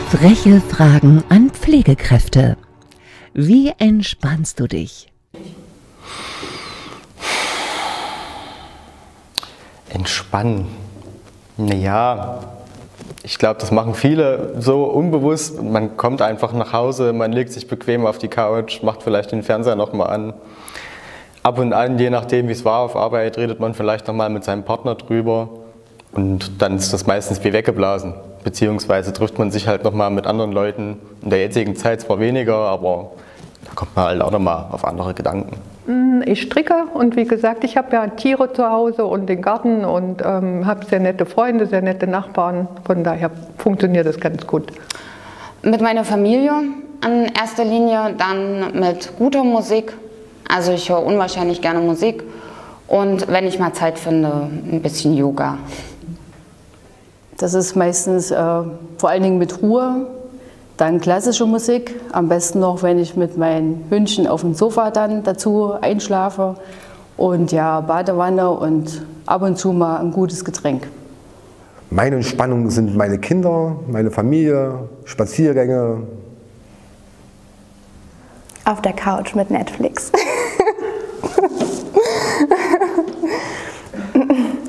Freche Fragen an Pflegekräfte. Wie entspannst du dich? Entspannen. Naja, ich glaube, das machen viele so unbewusst. Man kommt einfach nach Hause, man legt sich bequem auf die Couch, macht vielleicht den Fernseher nochmal an. Ab und an, je nachdem wie es war auf Arbeit, redet man vielleicht nochmal mit seinem Partner drüber. Und dann ist das meistens wie weggeblasen. Beziehungsweise trifft man sich halt nochmal mit anderen Leuten. In der jetzigen Zeit zwar weniger, aber da kommt man halt auch nochmal auf andere Gedanken. Ich stricke und wie gesagt, ich habe ja Tiere zu Hause und den Garten und habe sehr nette Freunde, sehr nette Nachbarn. Von daher funktioniert das ganz gut. Mit meiner Familie in erster Linie, dann mit guter Musik. Also ich höre unwahrscheinlich gerne Musik und wenn ich mal Zeit finde, ein bisschen Yoga. Das ist meistens vor allen Dingen mit Ruhe, dann klassische Musik, am besten noch, wenn ich mit meinen Hündchen auf dem Sofa dann dazu einschlafe und ja, Badewanne und ab und zu mal ein gutes Getränk. Meine Entspannung sind meine Kinder, meine Familie, Spaziergänge. Auf der Couch mit Netflix.